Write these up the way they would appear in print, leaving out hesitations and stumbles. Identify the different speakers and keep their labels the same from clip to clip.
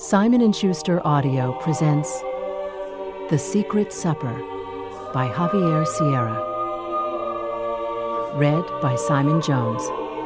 Speaker 1: Simon & Schuster Audio presents The Secret Supper by Javier Sierra. Read by Simon Jones.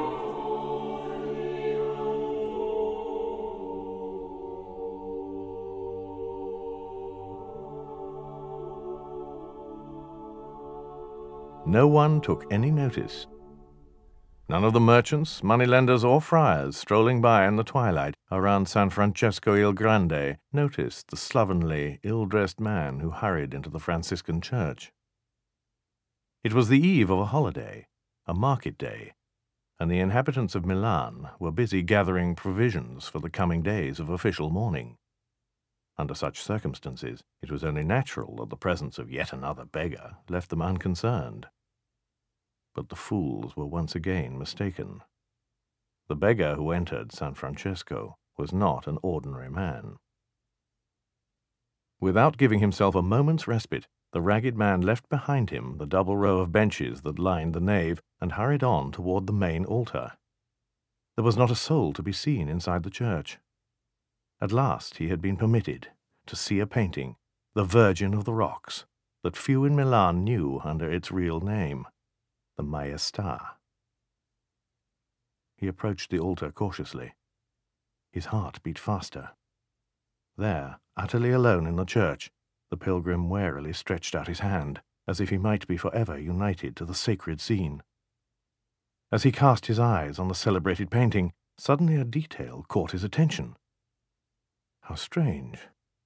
Speaker 2: No one took any notice. None of the merchants, moneylenders, or friars strolling by in the twilight around San Francesco il Grande noticed the slovenly, ill-dressed man who hurried into the Franciscan church. It was the eve of a holiday, a market day, and the inhabitants of Milan were busy gathering provisions for the coming days of official mourning. Under such circumstances, it was only natural that the presence of yet another beggar left them unconcerned. But the fools were once again mistaken. The beggar who entered San Francesco was not an ordinary man. Without giving himself a moment's respite, the ragged man left behind him the double row of benches that lined the nave and hurried on toward the main altar. There was not a soul to be seen inside the church. At last he had been permitted to see a painting, the Virgin of the Rocks, that few in Milan knew under its real name, the Maestà. He approached the altar cautiously. His heart beat faster. There, utterly alone in the church, the pilgrim warily stretched out his hand, as if he might be forever united to the sacred scene. As he cast his eyes on the celebrated painting, suddenly a detail caught his attention. How strange!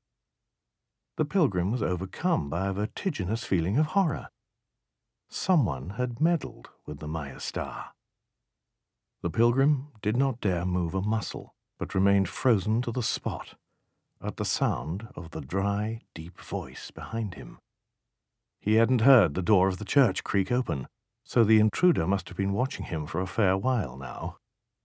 Speaker 2: The pilgrim was overcome by a vertiginous feeling of horror. Someone had meddled with the Maestà. The pilgrim did not dare move a muscle, but remained frozen to the spot, at the sound of the dry, deep voice behind him. He hadn't heard the door of the church creak open, so the intruder must have been watching him for a fair while now.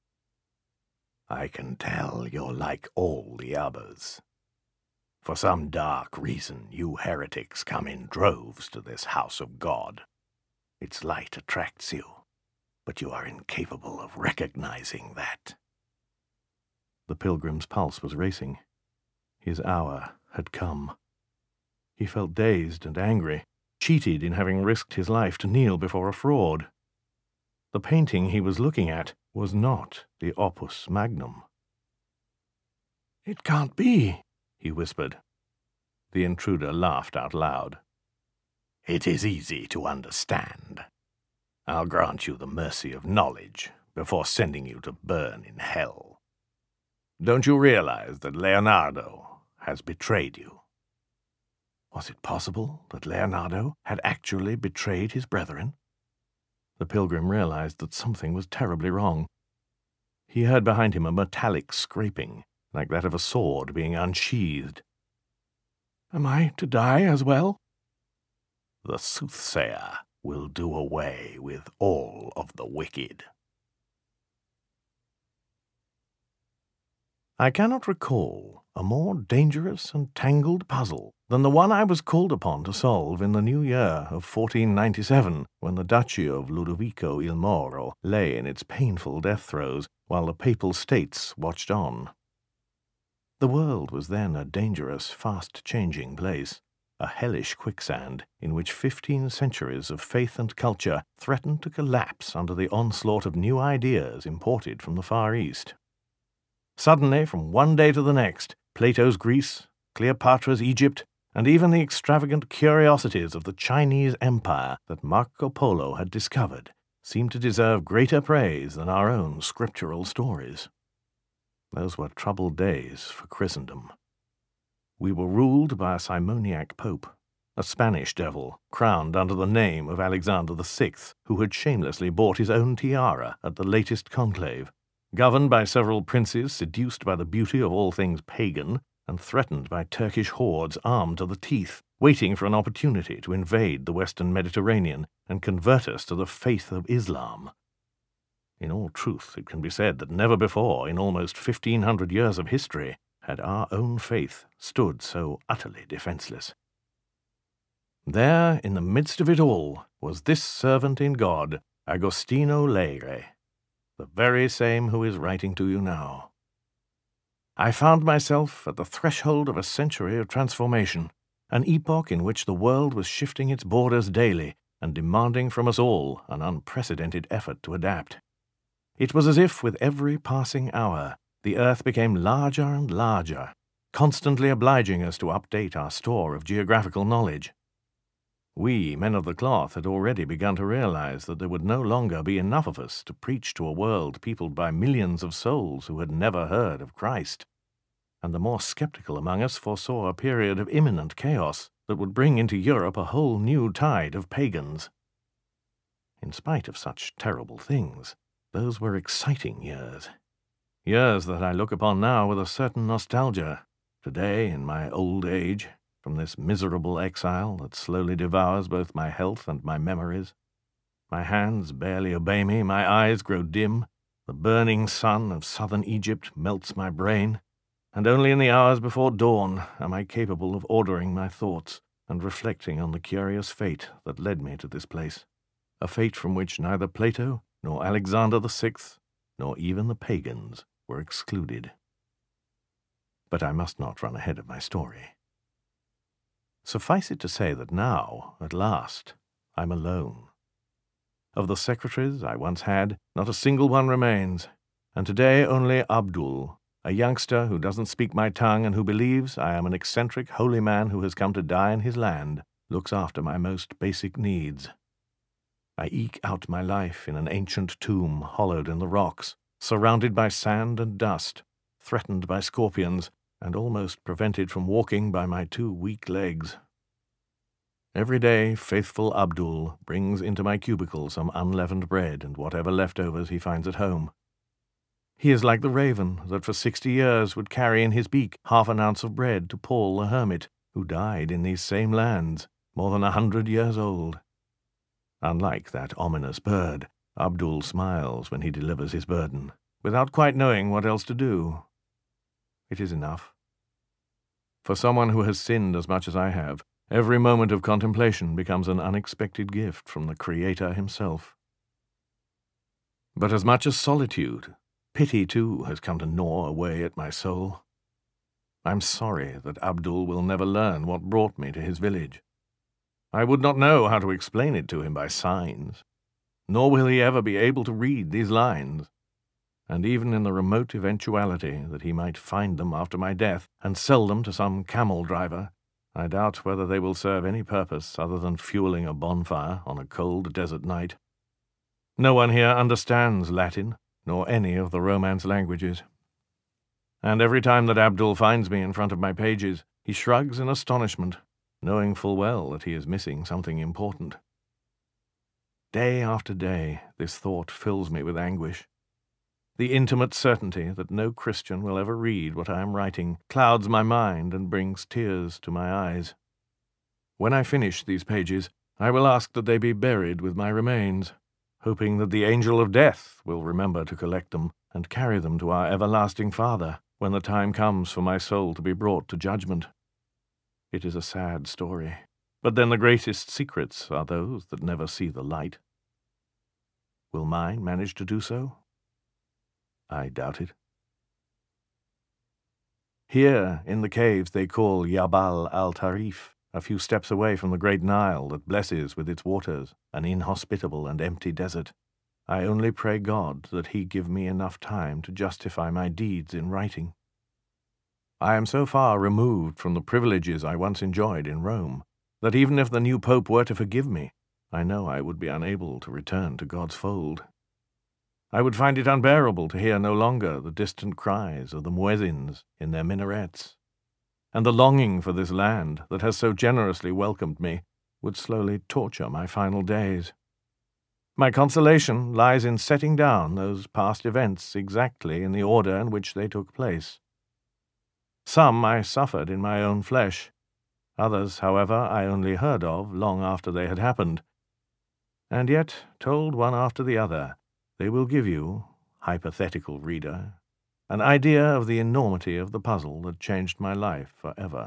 Speaker 3: "I can tell you're like all the others. For some dark reason, you heretics come in droves to this house of God. Its light attracts you, but you are incapable of recognizing that."
Speaker 2: The pilgrim's pulse was racing. His hour had come. He felt dazed and angry, cheated in having risked his life to kneel before a fraud. The painting he was looking at was not the opus magnum. "It can't be," he whispered. The intruder laughed out loud.
Speaker 3: "It is easy to understand. I'll grant you the mercy of knowledge before sending you to burn in hell. Don't you realize that Leonardo has betrayed you?"
Speaker 2: Was it possible that Leonardo had actually betrayed his brethren? The pilgrim realized that something was terribly wrong. He heard behind him a metallic scraping, like that of a sword being unsheathed. "Am I to die as well?"
Speaker 3: "The soothsayer will do away with all of the wicked."
Speaker 2: I cannot recall a more dangerous and tangled puzzle than the one I was called upon to solve in the new year of 1497, when the Duchy of Ludovico il Moro lay in its painful death throes, while the Papal States watched on. The world was then a dangerous, fast-changing place, a hellish quicksand in which 15 centuries of faith and culture threatened to collapse under the onslaught of new ideas imported from the Far East. Suddenly, from one day to the next, Plato's Greece, Cleopatra's Egypt, and even the extravagant curiosities of the Chinese Empire that Marco Polo had discovered seemed to deserve greater praise than our own scriptural stories. Those were troubled days for Christendom. We were ruled by a simoniac pope, a Spanish devil crowned under the name of Alexander VI, who had shamelessly bought his own tiara at the latest conclave, governed by several princes seduced by the beauty of all things pagan, and threatened by Turkish hordes armed to the teeth, waiting for an opportunity to invade the western Mediterranean and convert us to the faith of Islam. In all truth, it can be said that never before, in almost 1,500 years of history, had our own faith stood so utterly defenseless. There, in the midst of it all, was this servant in God, Agostino Leire, the very same who is writing to you now. I found myself at the threshold of a century of transformation, an epoch in which the world was shifting its borders daily and demanding from us all an unprecedented effort to adapt. It was as if with every passing hour, the earth became larger and larger, constantly obliging us to update our store of geographical knowledge. We, men of the cloth, had already begun to realize that there would no longer be enough of us to preach to a world peopled by millions of souls who had never heard of Christ. And the more skeptical among us foresaw a period of imminent chaos that would bring into Europe a whole new tide of pagans. In spite of such terrible things, those were exciting years. Years that I look upon now with a certain nostalgia, today in my old age, from this miserable exile that slowly devours both my health and my memories. My hands barely obey me, my eyes grow dim, the burning sun of southern Egypt melts my brain, and only in the hours before dawn am I capable of ordering my thoughts and reflecting on the curious fate that led me to this place, a fate from which neither Plato, nor Alexander VI, nor even the pagans were excluded. But I must not run ahead of my story. Suffice it to say that now, at last, I'm alone. Of the secretaries I once had, not a single one remains, and today only Abdul, a youngster who doesn't speak my tongue and who believes I am an eccentric holy man who has come to die in his land, looks after my most basic needs. I eke out my life in an ancient tomb hollowed in the rocks, surrounded by sand and dust, threatened by scorpions, and almost prevented from walking by my 2 weak legs. Every day, faithful Abdul brings into my cubicle some unleavened bread and whatever leftovers he finds at home. He is like the raven that for 60 years would carry in his beak half an ounce of bread to Paul the hermit, who died in these same lands, more than 100 years old. Unlike that ominous bird, Abdul smiles when he delivers his burden, without quite knowing what else to do. It is enough. For someone who has sinned as much as I have, every moment of contemplation becomes an unexpected gift from the Creator himself. But as much as solitude, pity too has come to gnaw away at my soul. I'm sorry that Abdul will never learn what brought me to his village. I would not know how to explain it to him by signs, nor will he ever be able to read these lines. And even in the remote eventuality that he might find them after my death and sell them to some camel driver, I doubt whether they will serve any purpose other than fueling a bonfire on a cold desert night. No one here understands Latin, nor any of the Romance languages. And every time that Abdul finds me in front of my pages, he shrugs in astonishment, knowing full well that he is missing something important. Day after day, this thought fills me with anguish. The intimate certainty that no Christian will ever read what I am writing clouds my mind and brings tears to my eyes. When I finish these pages, I will ask that they be buried with my remains, hoping that the angel of death will remember to collect them and carry them to our everlasting Father when the time comes for my soul to be brought to judgment. It is a sad story, but then the greatest secrets are those that never see the light. Will mine manage to do so? I doubt it. Here, in the caves they call Jabal al-Tarif, a few steps away from the great Nile that blesses with its waters an inhospitable and empty desert, I only pray God that he give me enough time to justify my deeds in writing. I am so far removed from the privileges I once enjoyed in Rome that even if the new pope were to forgive me, I know I would be unable to return to God's fold. I would find it unbearable to hear no longer the distant cries of the muezzins in their minarets, and the longing for this land that has so generously welcomed me would slowly torture my final days. My consolation lies in setting down those past events exactly in the order in which they took place. Some I suffered in my own flesh, others, however, I only heard of long after they had happened, and yet, told one after the other, they will give you, hypothetical reader, an idea of the enormity of the puzzle that changed my life forever.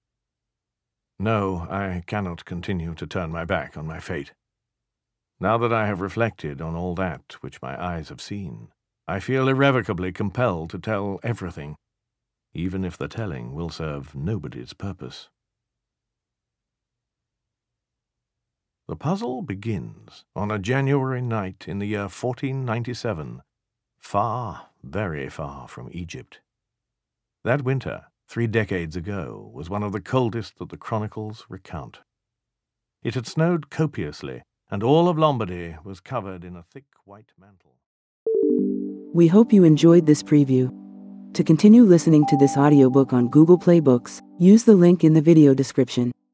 Speaker 2: No, I cannot continue to turn my back on my fate. Now that I have reflected on all that which my eyes have seen, I feel irrevocably compelled to tell everything. even if the telling will serve nobody's purpose. The puzzle begins on a January night in the year 1497, far, very far from Egypt. That winter, 3 decades ago, was one of the coldest that the chronicles recount. It had snowed copiously, and all of Lombardy was covered in a thick white mantle.
Speaker 4: We hope you enjoyed this preview. To continue listening to this audiobook on Google Play Books, use the link in the video description.